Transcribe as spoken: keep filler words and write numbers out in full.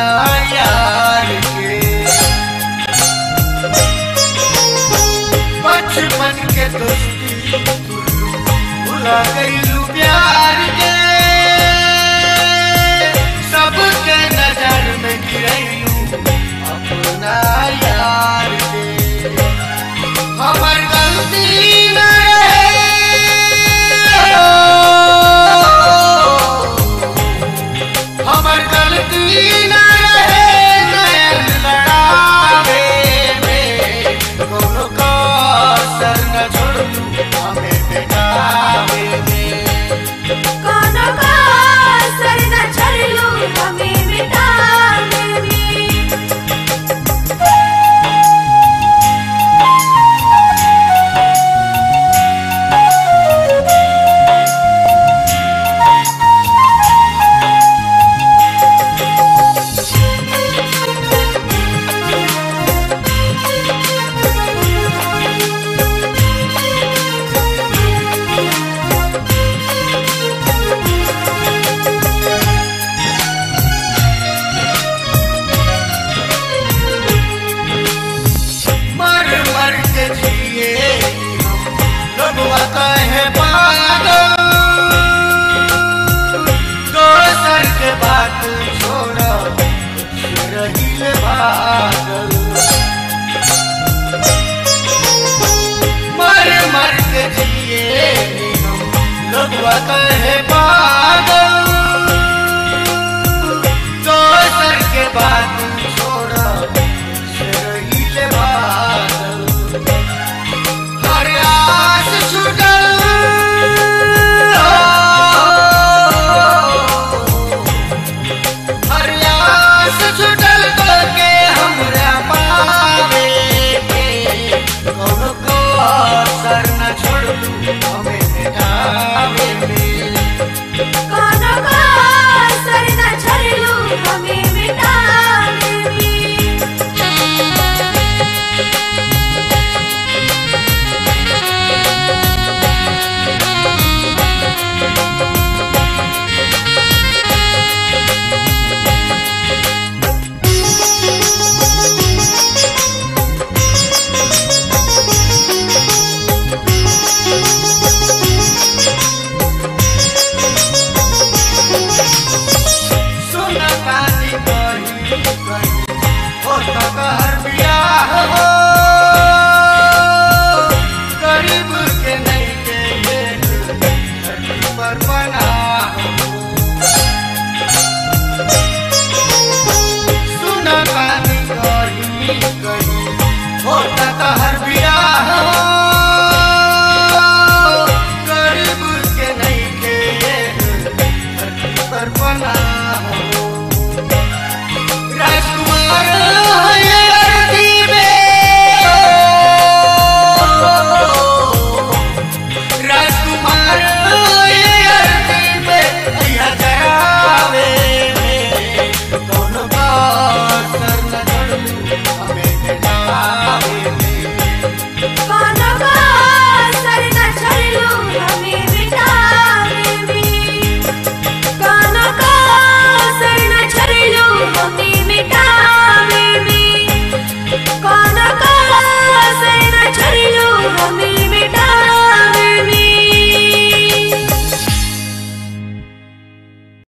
यार के। बचपन के दोस्ती भुला गईलू प्यार के, सबके नजर में गिरैलू अपना यार के। हमर गलती न हमर गलती न रहे नैन लड़ावे में, कोनो कसर न छोड़लू हमें मिटावे में। कोनो कसर न छोड़लू हमें मिटावे में। कहे पागल दोसर के बात छोड़ रही भागल। मर मर के जिए लोगवा कहे पागल दोसर के बात छोड़ रही भागल। हर आस छूटल हर आस छूटल तो के हमरा पावे के, कोनो कसर न छोड़लू हमें मिटावे में। कोनो कसर न छोड़लू हमें मिटावे में। हर बियाह हो गरीब के नहीं के धरती पर बना हो। सुना कानी कहीं कहीं होता का हर बियाह हो गरीब के नहीं के धरती पर बना हो। राजकुमार